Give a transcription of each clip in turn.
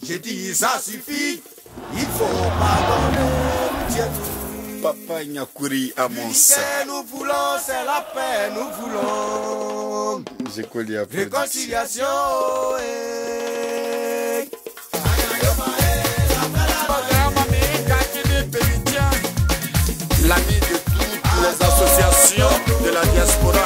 J'ai dit ça suffit, il faut pardonner. Papa Nyakuri à mon sang. Nous voulons, c'est la paix, nous voulons. Réconciliation. L'ami de toutes les associations de la diaspora.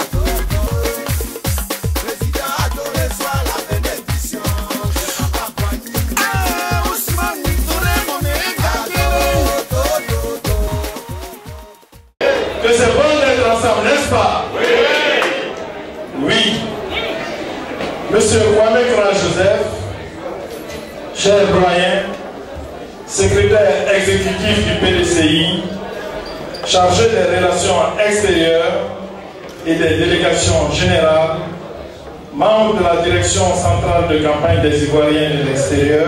Que c'est bon d'être ensemble, n'est-ce pas? Oui. Oui. Monsieur Kwame Joseph, cher Brian, secrétaire exécutif du PDCI, chargé des relations extérieures et des délégations générales, membre de la direction centrale de campagne des Ivoiriens de l'extérieur,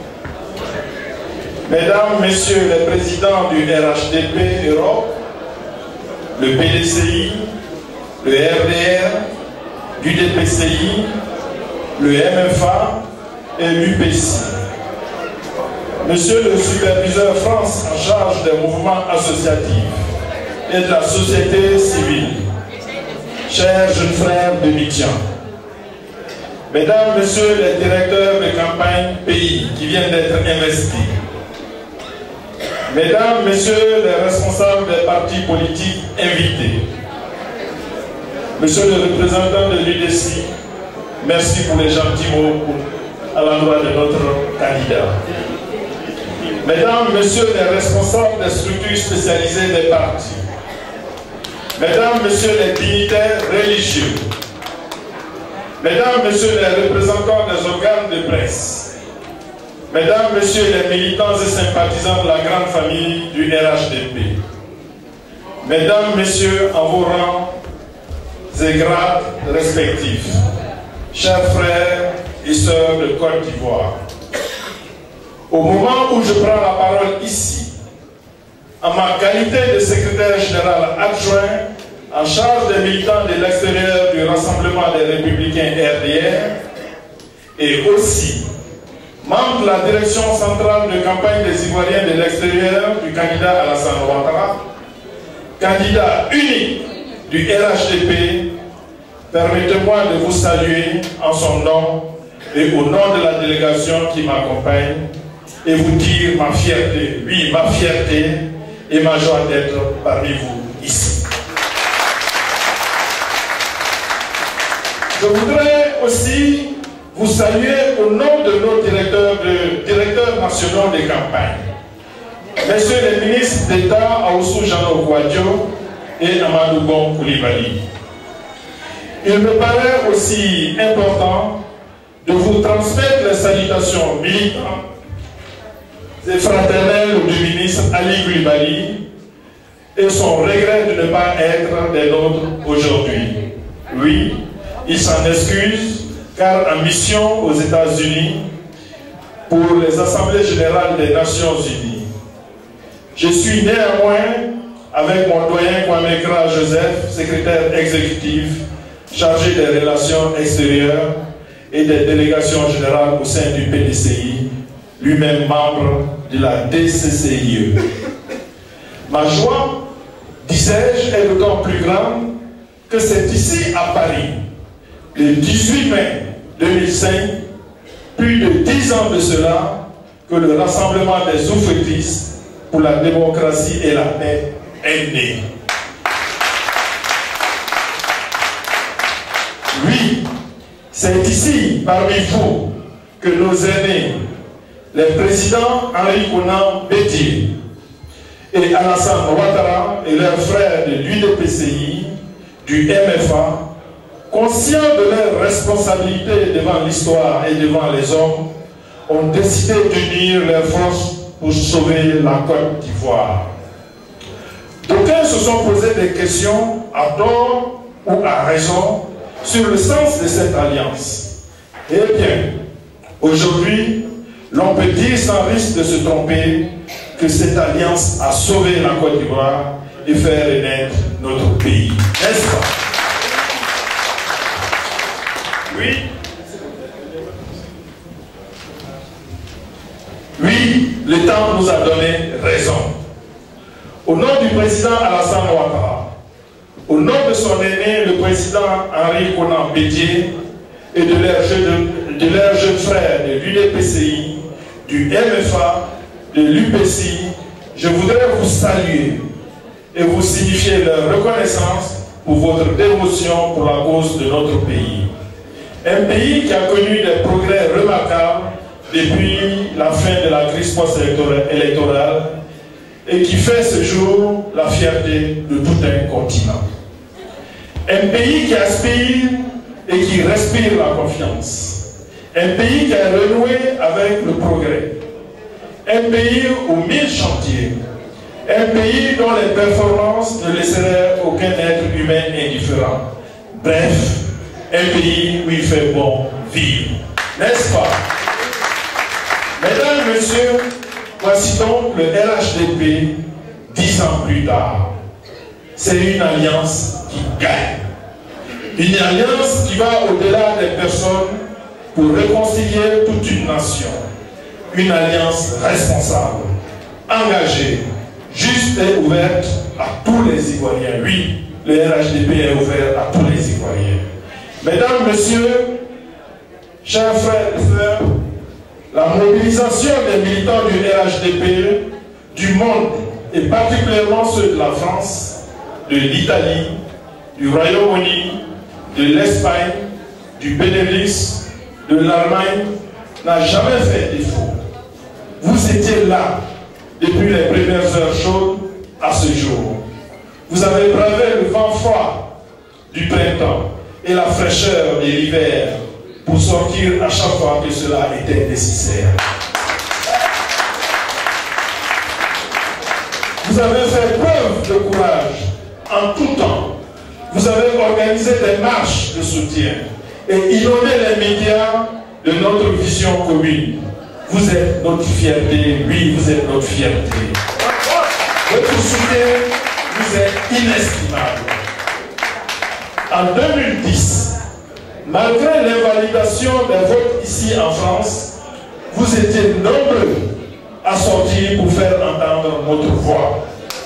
mesdames, messieurs les présidents du RHDP Europe, le PDCI, le RDR, l'UDPCI, le MFA et l'UPC. Monsieur le superviseur France en charge des mouvements associatifs et de la société civile, chers jeunes frères de Mithian, mesdames, messieurs les directeurs de campagne pays qui viennent d'être investis, mesdames, messieurs les responsables des partis politiques invités, monsieur le représentant de l'UDC, merci pour les gentils mots à l'endroit de notre candidat. Mesdames, messieurs les responsables des structures spécialisées des partis, mesdames, messieurs les dignitaires religieux, mesdames, messieurs les représentants des organes de presse, mesdames, messieurs les militants et sympathisants de la grande famille du RHDP, mesdames, messieurs en vos rangs et grades respectifs, chers frères et sœurs de Côte d'Ivoire, au moment où je prends la parole ici, en ma qualité de secrétaire général adjoint en charge des militants de l'extérieur du Rassemblement des Républicains RDR et aussi membre de la direction centrale de campagne des Ivoiriens de l'extérieur du candidat Alassane Ouattara, candidat unique du RHDP, permettez-moi de vous saluer en son nom et au nom de la délégation qui m'accompagne et vous dire ma fierté, oui, ma fierté et ma joie d'être parmi vous ici. Je voudrais aussi vous saluer au nom de nos directeurs nationaux des campagnes, messieurs les ministres d'État Aoussou Jean Okwadjo et Amadou Bon Koulibaly. Il me paraît aussi important de vous transmettre les salutations militantes et fraternelles du ministre Ali Koulibaly et son regret de ne pas être des nôtres aujourd'hui. Oui, il s'en excuse car en mission aux États-Unis pour les Assemblées Générales des Nations Unies. Je suis néanmoins avec mon doyen Kwame Joseph, secrétaire exécutif chargé des relations extérieures et des délégations générales au sein du PDCI, lui-même membre de la DCCIE. Ma joie, disais-je, est d'autant plus grande que c'est ici à Paris, le 18 mai 2005, plus de 10 ans de cela, que le Rassemblement des oufétistes pour la démocratie et la paix est né. Oui, c'est ici, parmi vous, que nos aînés, les présidents Henri Konan Bédié et Alassane Ouattara et leurs frères de l'UDPCI, du MFA, conscients de leurs responsabilités devant l'histoire et devant les hommes, ont décidé d'unir leurs forces pour sauver la Côte d'Ivoire. D'aucuns se sont posé des questions à tort ou à raison sur le sens de cette alliance. Eh bien, aujourd'hui, l'on peut dire sans risque de se tromper que cette alliance a sauvé la Côte d'Ivoire et fait renaître notre pays. N'est-ce pas? Oui. Oui, le temps nous a donné raison. Au nom du président Alassane Ouattara, au nom de son aîné, le président Henri Konan Bédié, et de leurs jeunes frères de l'UDPCI, du MFA, de l'UPCI, je voudrais vous saluer et vous signifier leur reconnaissance pour votre dévotion pour la cause de notre pays. Un pays qui a connu des progrès remarquables depuis la fin de la crise post-électorale et qui fait ce jour la fierté de tout un continent. Un pays qui aspire et qui respire la confiance. Un pays qui a renoué avec le progrès. Un pays aux 1000 chantiers. Un pays dont les performances ne laisseraient aucun être humain indifférent. Bref, un pays où il fait bon vivre. N'est-ce pas? Mesdames, Messieurs, voici donc le RHDP 10 ans plus tard. C'est une alliance qui gagne. Une alliance qui va au-delà des personnes pour réconcilier toute une nation. Une alliance responsable, engagée, juste et ouverte à tous les Ivoiriens. Oui, le RHDP est ouvert à tous les Ivoiriens. Mesdames, Messieurs, chers frères et sœurs, la mobilisation des militants du RHDP, du monde, et particulièrement ceux de la France, de l'Italie, du Royaume-Uni, de l'Espagne, du Benelux, de l'Allemagne, n'a jamais fait défaut. Vous étiez là depuis les premières heures chaudes à ce jour. Vous avez bravé le vent froid du printemps et la fraîcheur de l'hiver pour sortir à chaque fois que cela était nécessaire. Vous avez fait preuve de courage en tout temps. Vous avez organisé des marches de soutien et inondé les médias de notre vision commune. Vous êtes notre fierté, oui, vous êtes notre fierté. Votre soutien vous est inestimable. En 2010, malgré l'invalidation des votes ici en France, vous étiez nombreux à sortir pour faire entendre notre voix.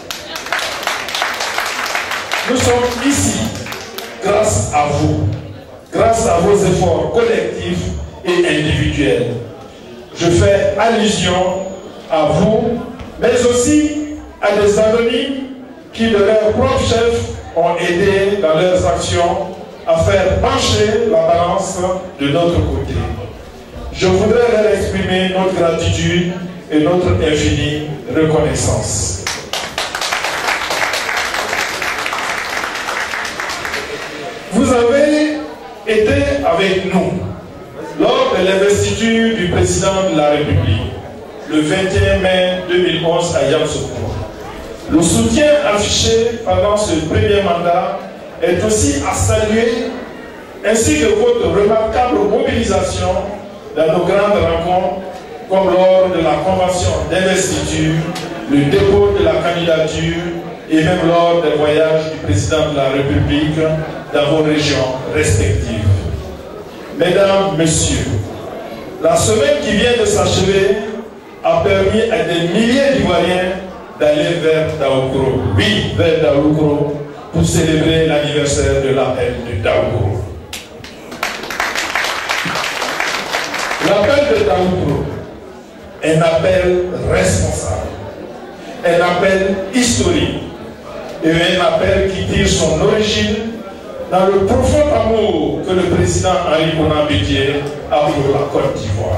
Nous sommes ici grâce à vous, grâce à vos efforts collectifs et individuels. Je fais allusion à vous, mais aussi à des anonymes qui, de leur propre chef, ont aidé dans leurs actions à faire pencher la balance de notre côté. Je voudrais leur exprimer notre gratitude et notre infinie reconnaissance. Vous avez été avec nous lors de l'investiture du président de la République, le 21 mai 2011 à Yamoussoukro. Le soutien affiché pendant ce premier mandat est aussi à saluer, ainsi que votre remarquable mobilisation dans nos grandes rencontres, comme lors de la convention d'investiture, le dépôt de la candidature et même lors des voyages du président de la République dans vos régions respectives. Mesdames, Messieurs, la semaine qui vient de s'achever a permis à des milliers d'Ivoiriens d'aller vers Daoukro. Oui, vers Daoukro, pour célébrer l'anniversaire de l'appel de Daoukro. L'appel de Daoukro est un appel responsable, un appel historique et un appel qui tire son origine dans le profond amour que le président Henri Konan Bédié a pour la Côte d'Ivoire.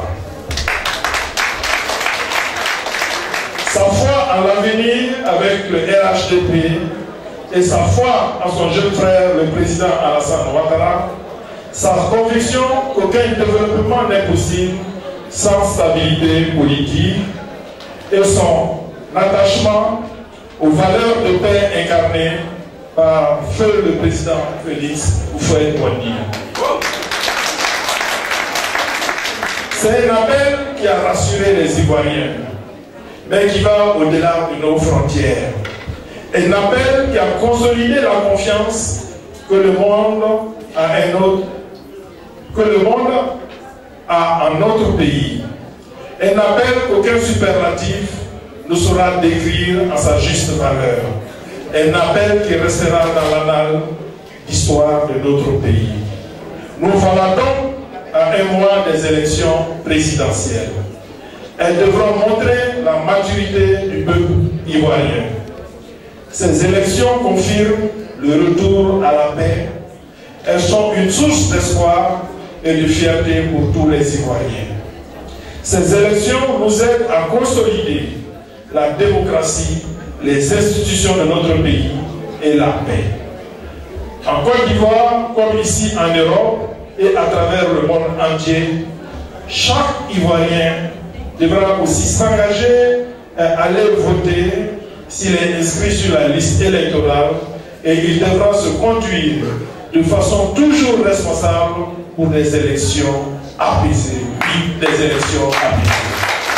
Sa foi en l'avenir avec le RHDP et sa foi en son jeune frère, le président Alassane Ouattara, sa conviction qu'aucun développement n'est possible sans stabilité politique et son attachement aux valeurs de paix incarnées par feu le président Félix Houphouët-Boigny. C'est un appel qui a rassuré les Ivoiriens, mais qui va au-delà de nos frontières. Un appel qui a consolidé la confiance que le monde a en notre pays. Un appel qu'aucun superlatif ne saura décrire en sa juste valeur. Un appel qui restera dans l'annale d'histoire de notre pays. Nous voilà donc à un mois des élections présidentielles. Elles devront montrer la maturité du peuple ivoirien. Ces élections confirment le retour à la paix. Elles sont une source d'espoir et de fierté pour tous les Ivoiriens. Ces élections nous aident à consolider la démocratie, les institutions de notre pays et la paix. En Côte d'Ivoire, comme ici en Europe et à travers le monde entier, chaque Ivoirien devra aussi s'engager à aller voter s'il est inscrit sur la liste électorale et il devra se conduire de façon toujours responsable pour des élections apaisées, des élections apaisées.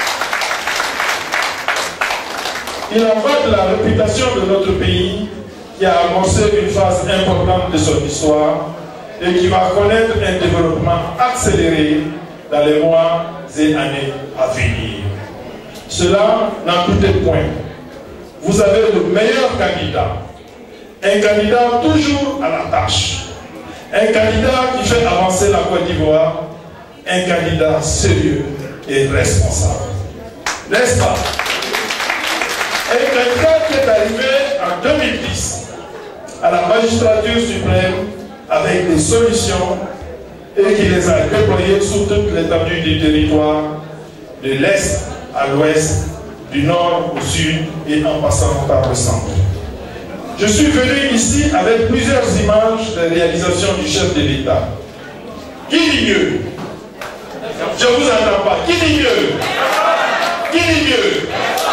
Il en va de la réputation de notre pays qui a amorcé une phase importante de son histoire et qui va connaître un développement accéléré dans les mois et années à venir. Cela n'en doutez point. Vous avez le meilleur candidat. Un candidat toujours à la tâche. Un candidat qui fait avancer la Côte d'Ivoire. Un candidat sérieux et responsable. N'est-ce pas? Un candidat qui est arrivé en 2010 à la magistrature suprême avec des solutions et qui les a déployées sur toute l'étendue du territoire, de l'Est à l'Ouest, du Nord au Sud et en passant par le centre. Je suis venu ici avec plusieurs images des réalisations du chef de l'État. Qui dit mieux? Je ne vous entends pas. Qui dit mieux? Qui dit mieux?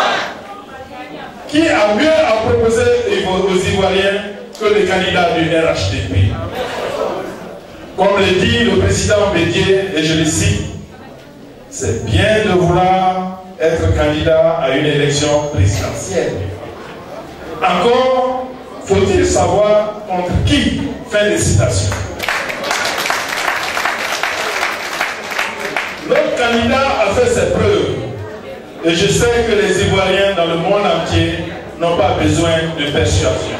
Qui a mieux à proposer aux Ivoiriens que le candidat du RHDP? Comme le dit le président Bédier, et je le cite, c'est bien de vouloir être candidat à une élection présidentielle. Encore faut-il savoir contre qui? Fin de citation. Notre candidat a fait ses preuves. Et je sais que les Ivoiriens dans le monde entier n'ont pas besoin de persuasion.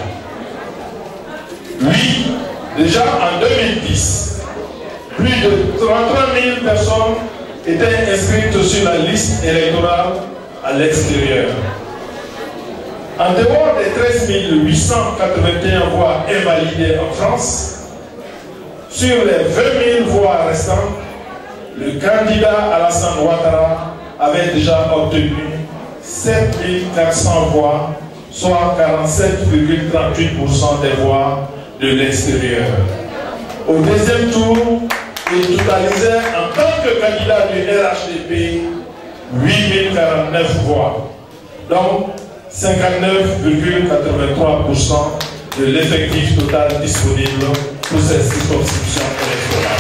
Oui, déjà en 2010, plus de 33 000 personnes étaient inscrites sur la liste électorale à l'extérieur. En dehors des 13 881 voix invalidées en France, sur les 20 000 voix restantes, le candidat Alassane Ouattara avait déjà obtenu 7 400 voix, soit 47,38% des voix de l'extérieur. Au deuxième tour, il totalisait en tant que candidat du RHDP 8 049 voix, donc 59,83% de l'effectif total disponible pour ces circonscriptions électorales.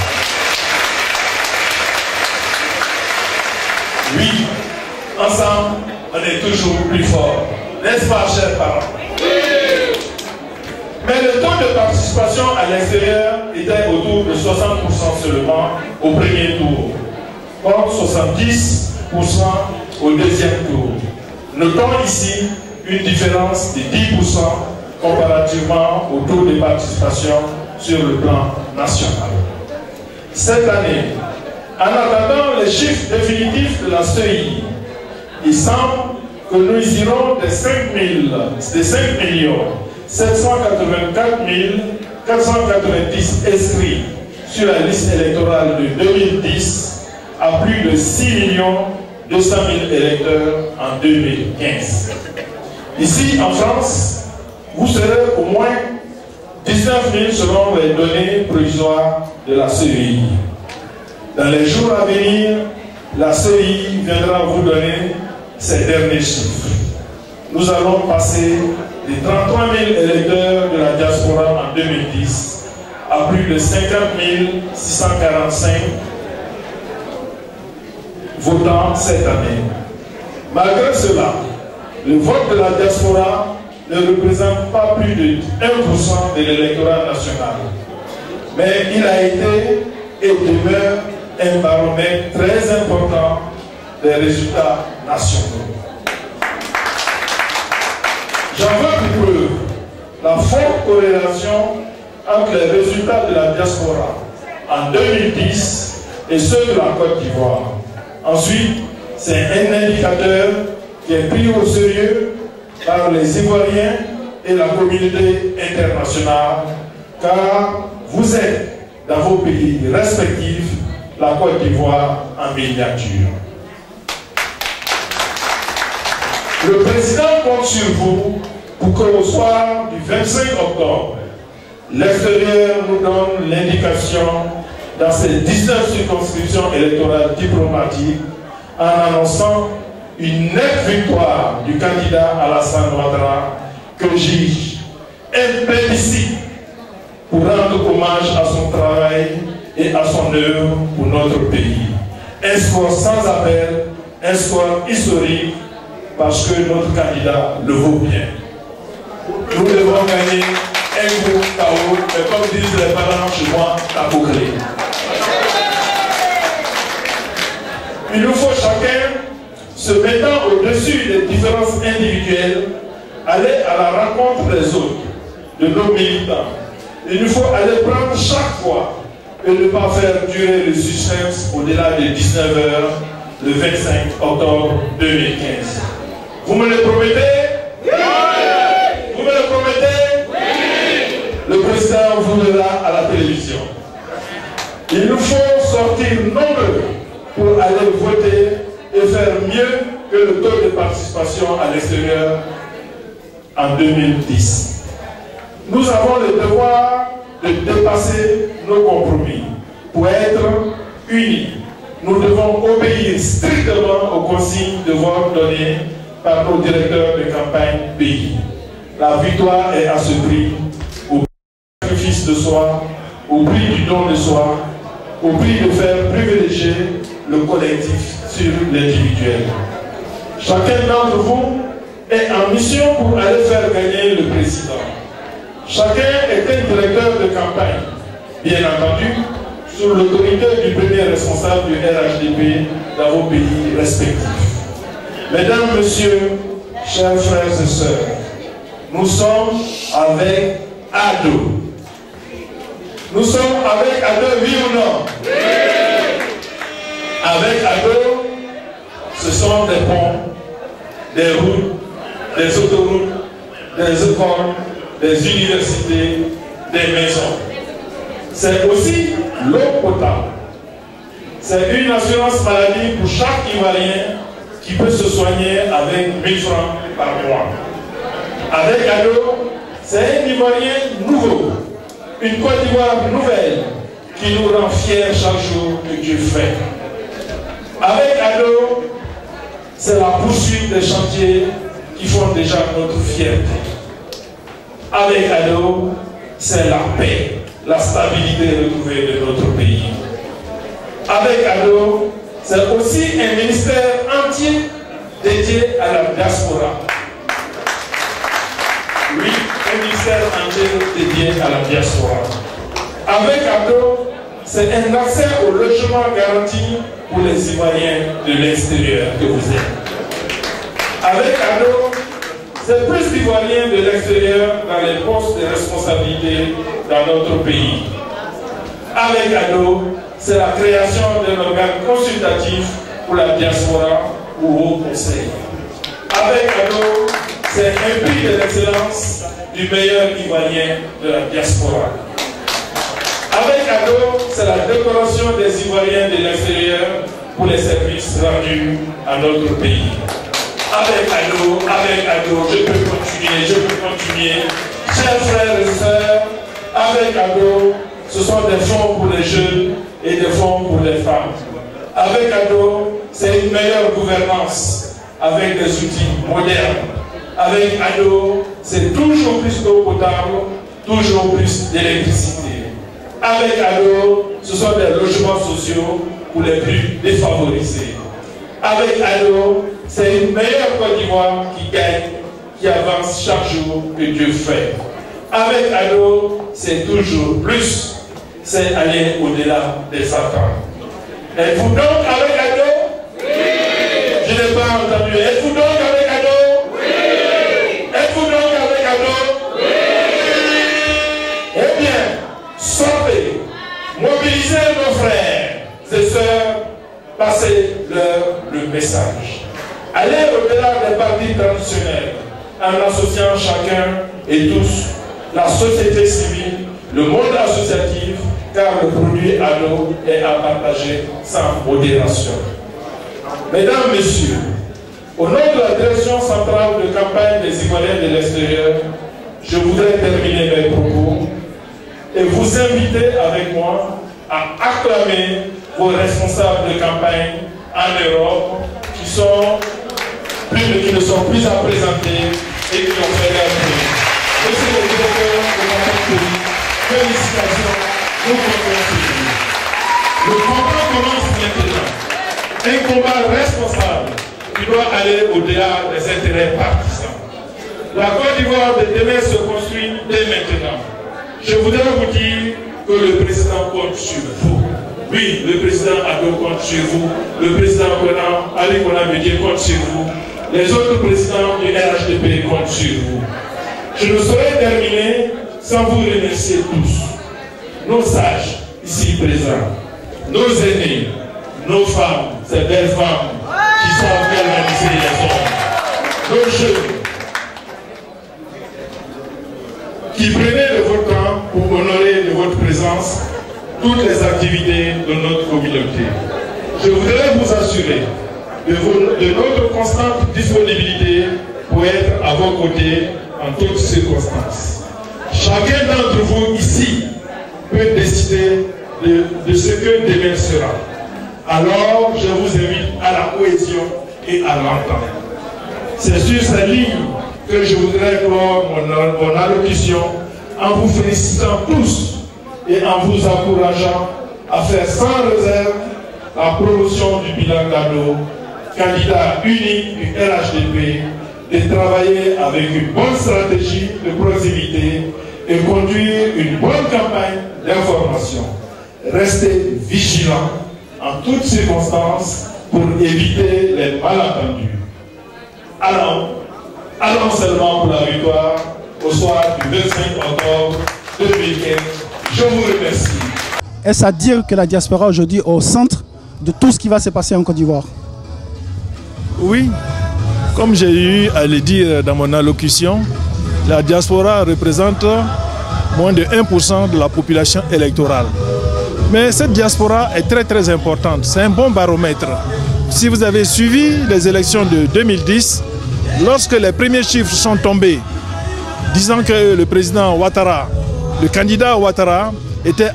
Oui, ensemble, on est toujours plus fort. N'est-ce pas, chers parents? Oui. Mais le taux de participation à l'extérieur était autour de 60% seulement au premier tour, contre 70% au deuxième tour. Notons ici une différence de 10% comparativement au taux de participation sur le plan national. Cette année, en attendant les chiffres définitifs de la CEI, il semble que nous irons des 5 784 490 inscrits sur la liste électorale de 2010 à plus de 6 200 000 électeurs en 2015. Ici, en France, vous serez au moins 19 000 selon les données provisoires de la CEI. Dans les jours à venir, la CEI viendra vous donner ses derniers chiffres. Nous allons passer de 33 000 électeurs de la diaspora en 2010 à plus de 50 645 votants cette année. Malgré cela, le vote de la diaspora ne représente pas plus de 1% de l'électorat national. Mais il a été et demeure un baromètre très important des résultats nationaux. J'en veux pour preuve la forte corrélation entre les résultats de la diaspora en 2010 et ceux de la Côte d'Ivoire. Ensuite, c'est un indicateur qui est pris au sérieux par les Ivoiriens et la communauté internationale, car vous êtes dans vos pays respectifs la Côte d'Ivoire en miniature. Le président compte sur vous pour que au soir du 25 octobre, l'extérieur nous donne l'indication dans ces 19 circonscriptions électorales diplomatiques en annonçant une nette victoire du candidat Alassane Ouattara que juge impétitive pour rendre hommage à son travail et à son œuvre pour notre pays. Un score sans appel, un score historique parce que notre candidat le vaut bien. Nous devons gagner un gros KO, mais comme disent les parents chez moi, à boucler. Il nous faut chacun, se mettant au-dessus des différences individuelles, aller à la rencontre des autres, de nos militants. Il nous faut aller prendre chaque fois et ne pas faire durer le suspense au-delà de 19 h le 25 octobre 2015. Vous me le promettez? Oui. Vous me le promettez? Oui. Le président vous verra à la télévision. Il nous faut sortir nombreux pour aller voter et faire mieux que le taux de participation à l'extérieur en 2010. Nous avons le devoir de dépasser nos compromis pour être unis. Nous devons obéir strictement aux consignes de vote données par nos directeurs de campagne pays. La victoire est à ce prix, au prix du sacrifice de soi, au prix du don de soi, au prix de faire privilégier le collectif sur l'individuel. Chacun d'entre vous est en mission pour aller faire gagner le président. Chacun est un directeur de campagne, bien entendu, sous l'autorité du premier responsable du RHDP dans vos pays respectifs. Mesdames, Messieurs, chers frères et sœurs, nous sommes avec Ado. Nous sommes avec Ado, oui ou non? Oui. Avec Ado, ce sont des ponts, des routes, des autoroutes, des écoles, des universités, des maisons. C'est aussi l'eau potable. C'est une assurance maladie pour chaque Ivoirien qui peut se soigner avec 1000 francs par mois. Avec Ado, c'est un Ivoirien nouveau, une Côte d'Ivoire nouvelle qui nous rend fiers chaque jour que Dieu fait. Avec Ado, c'est la poursuite des chantiers qui font déjà notre fierté. Avec Ado, c'est la paix, la stabilité retrouvée de notre pays. Avec Ado, c'est aussi un ministère entier dédié à la diaspora. Oui, un ministère entier dédié à la diaspora. Avec Ado, c'est un accès au logement garanti pour les Ivoiriens de l'extérieur que vous êtes. Avec Ado, c'est plus d'Ivoiriens de l'extérieur dans les postes de responsabilité dans notre pays. Avec Ado, c'est la création d'un organe consultatif pour la diaspora ou Haut Conseil. Avec Ado, c'est un prix de l'excellence du meilleur Ivoirien de la diaspora. Avec Ado, c'est la décoration des Ivoiriens de l'extérieur pour les services rendus à notre pays. Avec Ado, je peux continuer. Chers frères et sœurs, avec Ado, ce sont des fonds pour les jeunes et des fonds pour les femmes. Avec Ado, c'est une meilleure gouvernance avec des outils modernes. Avec Ado, c'est toujours plus d'eau potable, toujours plus d'électricité. Avec Ado, ce sont des logements sociaux pour les plus défavorisés. Avec Ado, c'est une meilleure Côte d'Ivoire qui gagne, qui avance chaque jour que Dieu fait. Avec Ado, c'est toujours plus, c'est aller au-delà des attentes. Êtes-vous donc avec Ado? Oui. n'ai pas entendu. Êtes-vous donc avec Ado? Oui. Êtes-vous donc avec Ado? Oui. Eh bien, sortez, mobilisez nos frères et sœurs, passez-leur le message. Allez au-delà des partis traditionnels, en associant chacun et tous, la société civile, le monde associatif, car le produit Ado est à partager sans modération. Mesdames, Messieurs, au nom de la direction centrale de campagne des Ivoiriens de l'extérieur, je voudrais terminer mes propos et vous inviter avec moi à acclamer vos responsables de campagne en Europe qui ne sont plus à présenter et qui ont fait leur prix. Monsieur le directeur de campagne politique, félicitations, nous comptons sur vous. Le combat commence maintenant. Un combat responsable qui doit aller au-delà des intérêts partisans. La Côte d'Ivoire de demain se construit dès maintenant. Je voudrais vous dire que le président compte sur vous. Oui, le président Ado compte sur vous. Le président Ali Konamedie compte sur vous. Les autres présidents du RHDP comptent sur vous. Je ne saurais terminer sans vous remercier tous. Nos sages, ici présents, nos aînés, nos femmes, ces belles femmes qui savent galvaniser les hommes, nos jeunes, qui prenaient de votre temps pour honorer de votre présence toutes les activités de notre communauté. Je voudrais vous assurer de notre constante disponibilité pour être à vos côtés en toutes circonstances. Chacun d'entre vous ici peut décider de ce que demain sera. Alors, je vous invite à la cohésion et à l'entente. C'est sur cette ligne que je voudrais clore mon allocution en vous félicitant tous et en vous encourageant à faire sans réserve la promotion du bilan d'Ado, candidat unique du RHDP, de travailler avec une bonne stratégie de proximité et conduire une bonne campagne d'information. Restez vigilants en toutes circonstances pour éviter les malentendus. Allons seulement pour la victoire au soir du 25 octobre 2015. Je vous remercie. Est-ce à dire que la diaspora aujourd'hui est au centre de tout ce qui va se passer en Côte d'Ivoire? Oui, comme j'ai eu à le dire dans mon allocution, la diaspora représente moins de 1% de la population électorale. Mais cette diaspora est très importante, c'est un bon baromètre. Si vous avez suivi les élections de 2010, lorsque les premiers chiffres sont tombés, disant que le président Ouattara, le candidat Ouattara, était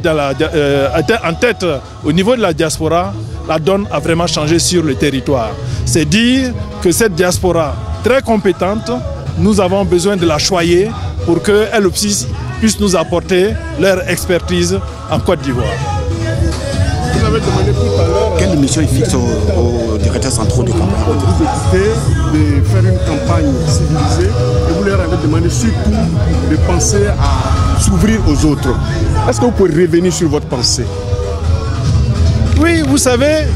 en tête au niveau de la diaspora, la donne a vraiment changé sur le territoire. C'est dire que cette diaspora très compétente, nous avons besoin de la choyer pour qu'elle aussi puisse nous apporter leur expertise en Côte d'Ivoire. Vous avez demandé tout à l'heure quelle mission il fixe aux directeurs centraux de campagne. Vous décidez de faire une campagne civilisée et vous leur avez demandé surtout de penser à s'ouvrir aux autres. Est-ce que vous pouvez revenir sur votre pensée? Oui, vous savez,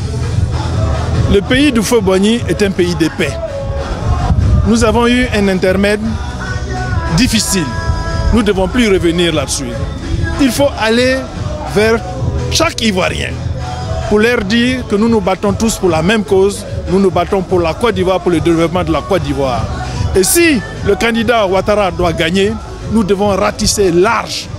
le pays du Feu-Boigny est un pays de paix. Nous avons eu un intermède difficile. Nous ne devons plus revenir là-dessus. Il faut aller vers chaque Ivoirien pour leur dire que nous nous battons tous pour la même cause. Nous nous battons pour la Côte d'Ivoire, pour le développement de la Côte d'Ivoire. Et si le candidat Ouattara doit gagner, nous devons ratisser large,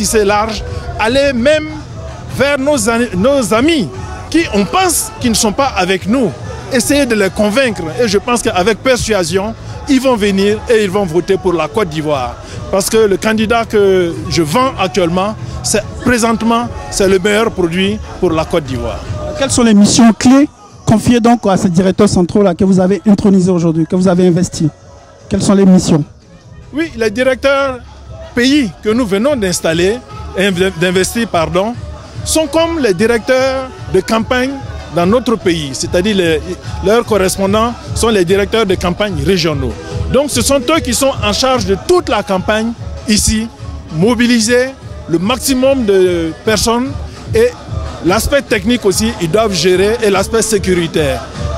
aller même vers nos amis qui, on pense, qui ne sont pas avec nous. Essayer de les convaincre. Et je pense qu'avec persuasion, ils vont venir et ils vont voter pour la Côte d'Ivoire. Parce que le candidat que je vends actuellement, présentement, c'est le meilleur produit pour la Côte d'Ivoire. Quelles sont les missions clés confiées donc à ces directeurs centraux là que vous avez intronisés aujourd'hui, que vous avez investis? Quelles sont les missions? Oui, les directeurs pays que nous venons d'installer, d'investir, pardon, sont comme les directeurs de campagne dans notre pays, c'est-à-dire leurs correspondants sont les directeurs de campagne régionaux. Donc ce sont eux qui sont en charge de toute la campagne ici, mobiliser le maximum de personnes et l'aspect technique aussi, ils doivent gérer et l'aspect sécuritaire. Donc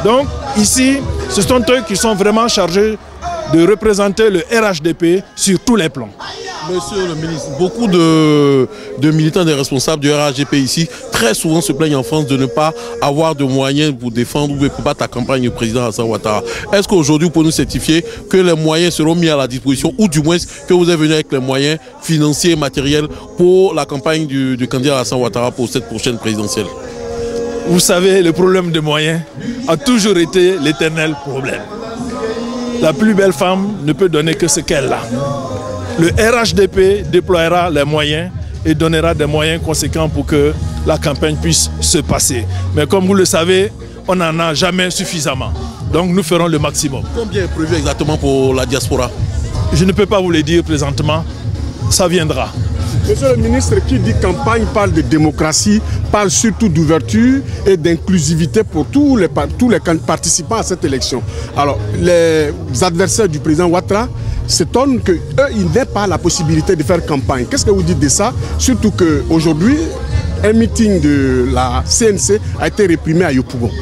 Ici, ce sont eux qui sont vraiment chargés de représenter le RHDP sur tous les plans. Monsieur le ministre, beaucoup de militants, des responsables du RHDP ici, très souvent se plaignent en France de ne pas avoir de moyens pour défendre ou pour battre la campagne du président Alassane Ouattara. Est-ce qu'aujourd'hui, vous pouvez nous certifier que les moyens seront mis à la disposition, ou du moins que vous êtes venu avec les moyens financiers et matériels pour la campagne du candidat Alassane Ouattara pour cette prochaine présidentielle? Vous savez, le problème de moyens a toujours été l'éternel problème. La plus belle femme ne peut donner que ce qu'elle a. Le RHDP déploiera les moyens et donnera des moyens conséquents pour que la campagne puisse se passer. Mais comme vous le savez, on n'en a jamais suffisamment. Donc nous ferons le maximum. Combien est prévu exactement pour la diaspora? Je ne peux pas vous le dire présentement, ça viendra. Monsieur le ministre, qui dit campagne parle de démocratie, parle surtout d'ouverture et d'inclusivité pour tous les participants à cette élection. Alors, les adversaires du président Ouattara s'étonnent qu'eux, ils n'aient pas la possibilité de faire campagne. Qu'est-ce que vous dites de ça? Surtout qu'aujourd'hui, un meeting de la CNC a été réprimé à Yopougon.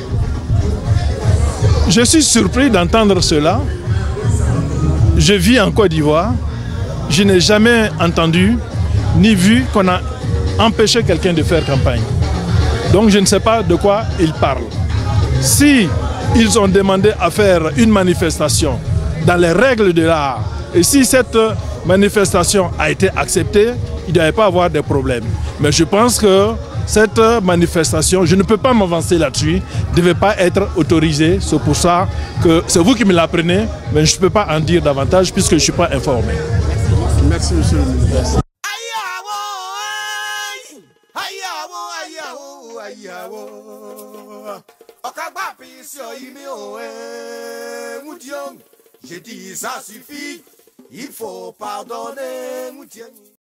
Je suis surpris d'entendre cela. Je vis en Côte d'Ivoire. Je n'ai jamais entendu ni vu qu'on a empêché quelqu'un de faire campagne. Donc je ne sais pas de quoi ils parlent. Si ils ont demandé à faire une manifestation dans les règles de l'art, et si cette manifestation a été acceptée, il ne devait pas avoir de problème. Mais je pense que cette manifestation, je ne peux pas m'avancer là-dessus, ne devait pas être autorisée. C'est pour ça que c'est vous qui me l'apprenez, mais je ne peux pas en dire davantage puisque je ne suis pas informé. Merci, monsieur le ministre. J'ai dit ça suffit, il faut pardonner.